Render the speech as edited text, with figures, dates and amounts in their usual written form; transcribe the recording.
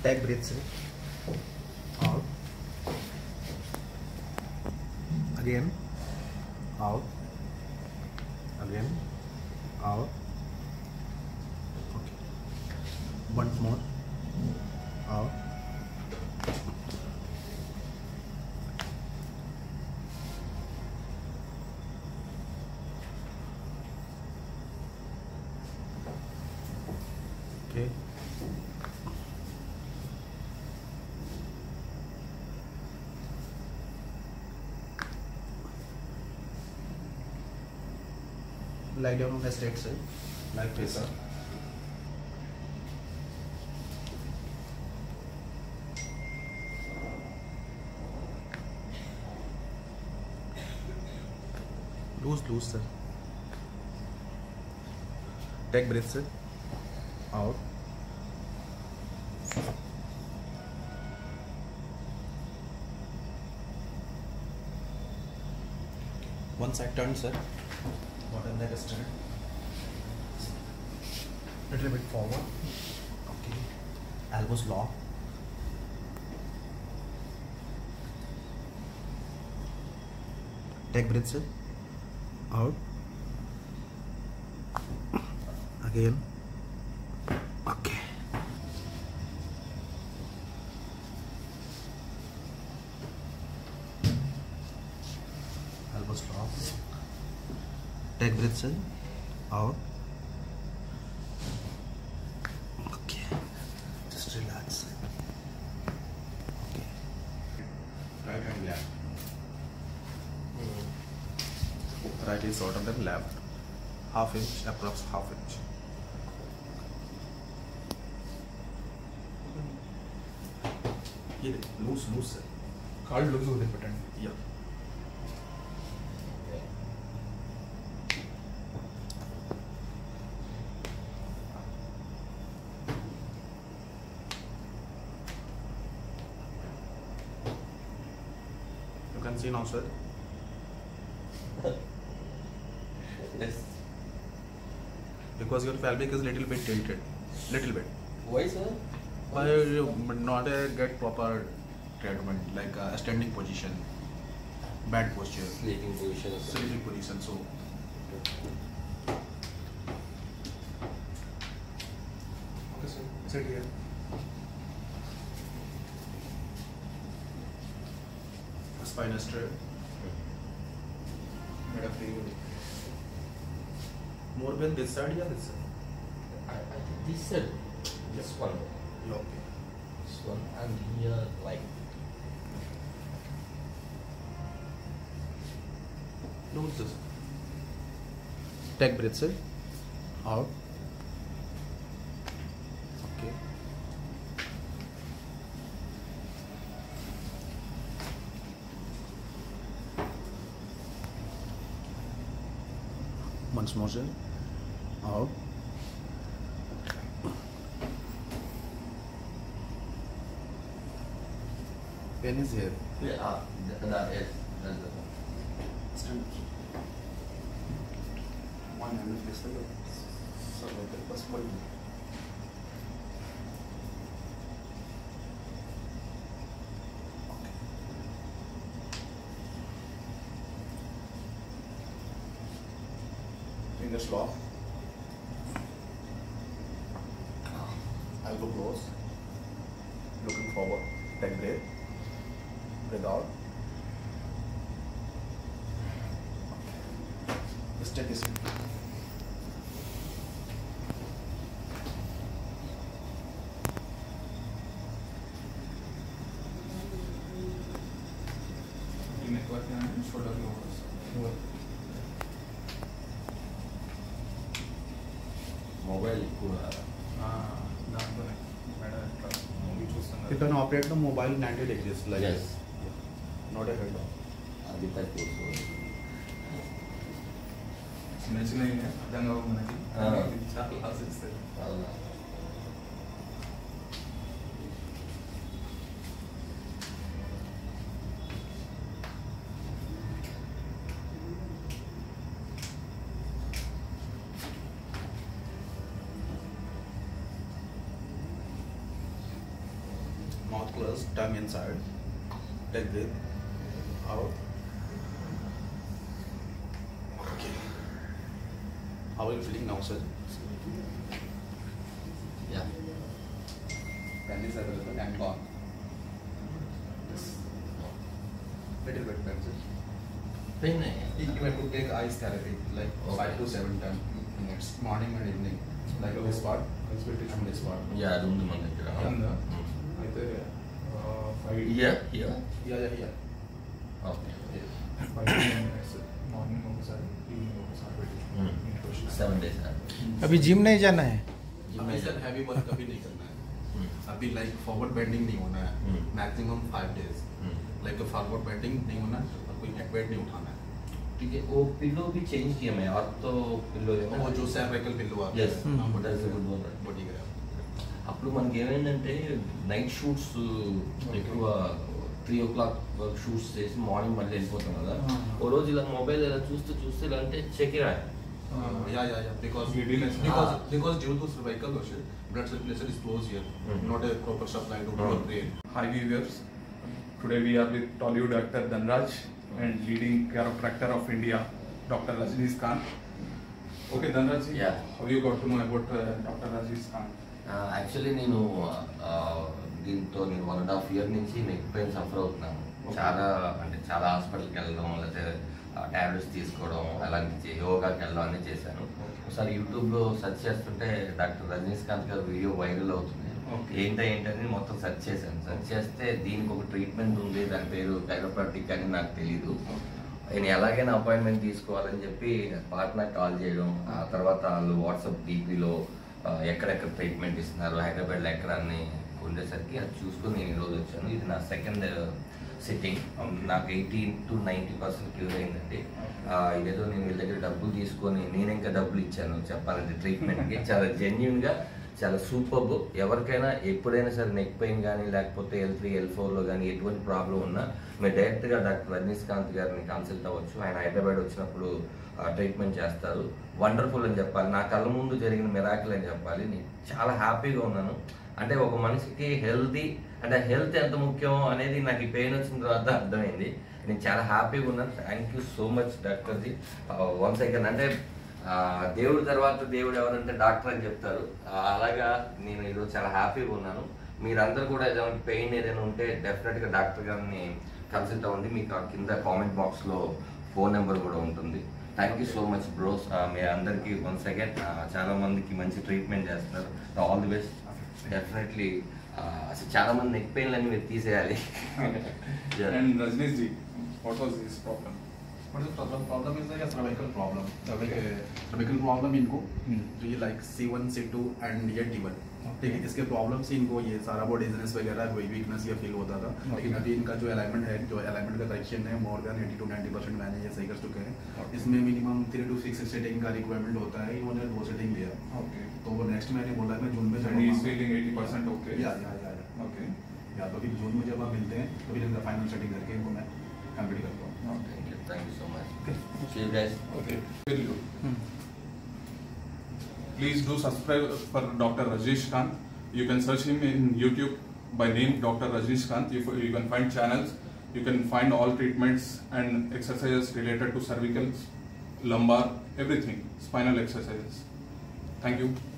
Take breaths in, out, again, out, again, out. Okay. Once more, out. Okay. Lie down on the straight side, like this. Loose, sir. Take breath, sir. Out. One side turn, sir. Bottom leg is turned. Little bit forward. Okay. Elbows lock. Take breath, sir. Out. Again. Okay. Elbows lock. Take breaths in, out. Okay. Just relax. Okay. Right and left. Right is shorter than left. Half inch, approx half inch. Loose, sir. Called loose होते button. Yeah. You can see now, sir. Yes. Because your pelvic is little bit tilted. Little bit. Why, sir? Why you not get proper treatment, like a standing position, bad posture, Sleeping position. sleeping position. So Okay, sir. Sit here. spine is straight. Made a free. More pain this side or this side? I think this side. This one. Yeah, okay. This one. And here, like. No, this. Take breath, sir. Out. Okay. Once more, sir. Out. Pen is here. Yeah, that is. That's the one. Stand. One hand is this way. So like that possible. Fingers locked. Elbow close. Looking forward. Take breath. Breathe out. Just take this. neck work and shoulder lowers. Mobile కూడా దాంట్లోనే madam ఇట్లా movie You చూస్తున్నారు. can operate the mobile 90 degrees like Yes. this. Not a head. అది తక్కువ. చిన్న చిన్నవి అర్థం కావు మనకి ఇది చాలా ఆశిస్తుంది. అవునా. close tongue inside, like this, out. Okay. How are you feeling now, sir? Yeah. Pen is available and gone. This little bit pen, sir. Pain You have to take ice therapy like 5 to 7 minutes, morning and evening. Like this part, and this part. Yeah, ఉంది మన దగ్గర. ఉందా? అయితే 5 Yeah. Yeah. Okay. 5 minutes morning ఒకసారి evening ఒకసారి పెట్టి 7 days. अभी gym नहीं जाना है। अभी सर हैवी वर्क कभी नहीं करना है। अभी लाइक फॉरवर्ड बेंडिंग नहीं होना है। Maximum 5 days. Like forward bending नहीं होना है और कोई नेक वेट नहीं उठाना है। ठीक है, वो पिल्लो भी चेंज किया मैं, और तो पिल्लो है वो जो सर्वाइकल पिल्लो आता Yes. है That's a good one. Body का అప్పుడు మనకి ఏమైందంటే నైట్ షూట్స్ ఎక్కువ 3 o'clock వరకు షూట్స్ చేసి మార్నింగ్ మళ్ళీ వెళ్ళిపోతాం కదా. ఓ రోజు ఇలా మొబైల్ ఇలా చూస్తే ఇలా అంటే చెక్ ఇరా yeah because Giddiness. because due to cervical lotion blood circulation is closed here, not a proper supply to your brain. Hi viewers, today we are with Tollywood actor Dhanraj and leading chiropractor of India, Dr. Rajnish Kant. Okay Dhanraj, Yeah. how you got to know about Dr. Rajnish Kant? Actually నేను దీంతో నేను 1.5 year నుంచి neck pain suffer అవుతున్నాను. చాలా హాస్పిటల్కి వెళ్ళడం, లేకపోతే tablets తీసుకోవడం, అలాంటి యోగాకి వెళ్ళడం అన్నీ చేశాను. ఒకసారి యూట్యూబ్లో సెర్చ్ చేస్తుంటే డాక్టర్ రజనీష్ కాంత్ గారు వీడియో వైరల్ అవుతుంది. ఏంటని మొత్తం సెర్చ్ చేశాను. సెర్చ్ చేస్తే దీనికి ఒక ట్రీట్మెంట్ ఉంది, దాని పేరు కైరోప్రాక్టిక్ అని నాకు తెలీదు. నేను ఎలాగైనా అపాయింట్మెంట్ తీసుకోవాలని చెప్పి పార్ట్నర్ కాల్ చేయడం, ఆ తర్వాత వాళ్ళు వాట్సాప్ డీపీలో ఎక్కడెక్కడ ట్రీట్మెంట్ ఇస్తున్నారు, హైదరాబాద్లో ఎక్కడ అన్ని ఉండేసరికి అది చూసుకొని నేను ఈరోజు వచ్చాను. ఇది నా సెకండ్ సిట్టింగ్. నాకు 80 to 90% క్యూర్ అయిందండి. ఇదేదో నేను వీళ్ళ దగ్గర డబ్బులు తీసుకొని నేను ఇంకా డబ్బులు ఇచ్చాను చెప్పాలంటే ట్రీట్మెంట్కి. చాలా జెన్యున్గా, చాలా సూపర్బ్. ఎవరికైనా ఎప్పుడైనా సరే నెక్ పెయిన్ కానీ లేకపోతే L3 L4లో కానీ ఎటువంటి ప్రాబ్లం ఉన్నా మీరు డైరెక్ట్గా డాక్టర్ రజనీష్ కాంత్ గారిని కన్సల్ట్ అవ్వచ్చు. ఆయన హైదరాబాద్ వచ్చినప్పుడు ట్రీట్మెంట్ చేస్తారు. వండర్ఫుల్ అని చెప్పాలి, నా కళ్ళ ముందు జరిగిన మిరాకిల్ అని చెప్పాలి. నేను చాలా హ్యాపీగా ఉన్నాను. అంటే ఒక మనిషికి హెల్త్ ఎంత ముఖ్యం అనేది నాకు ఈ పెయిన్ వచ్చిన తర్వాత అర్థమైంది. నేను చాలా హ్యాపీగా ఉన్నాను. థ్యాంక్ యూ సో మచ్ డాక్టర్జీ. వన్స్ అగైన్ అంటే దేవుడి తర్వాత దేవుడు ఎవరంటే డాక్టర్ అని చెప్తారు. అలాగా నేను ఈరోజు చాలా హ్యాపీగా ఉన్నాను. మీరందరూ కూడా ఏదైనా పెయిన్ ఏదైనా ఉంటే డెఫినెట్గా డాక్టర్ గారిని కన్సల్ట్ అవ్వండి. మీకు కింద కామెంట్ బాక్స్లో ఫోన్ నెంబర్ కూడా ఉంటుంది. Thank you so much bros. మీ అందరికీ వన్స్ అగైన్ చాలా మందికి మంచి ట్రీట్మెంట్ చేస్తున్నారు. All the best. డెఫినెట్లీ అసలు చాలా మంది నెక్ పెయిన్లు అన్ని మీరు తీసేయాలి. And Rajnish ji, what was his problem? What is the problem is like a cervical problem. Cervical problem इनको तो ये like C1, C2 and ये D1. ठीक है, इसके प्रॉब्लम से इनको ये सारा बॉडी डिजीनेस वगैरह कोई वीकनेस या फील होता था. लेकिन अभी इनका जो अलाइनमेंट है, जो अलाइनमेंट का करेक्शन है, मोर देन 80 to 90% मैंने ये सही कर चुके हैं. इसमें मिनिमम 3 to 6 सेटिंग का रिक्वायरमेंट होता है. इन्होंने 2 सेटिंग लिया. Okay. तो वो नेक्स्ट मैंने बोला मैं जून में And he is feeling 80% okay. या Okay. या तो फिर जून में जब आप मिलते हैं तो फिर इनका फाइनल सेटिंग करके इनको मैं कंप्लीट करता हूँ. Thank you so much. See you guys. Okay. Very good. Please do subscribe for Dr. Rajnish Kant. You can search him in YouTube by name Dr. Rajnish Kant. You can find channels. You can find all treatments and exercises related to cervical, lumbar, everything, spinal exercises. Thank you.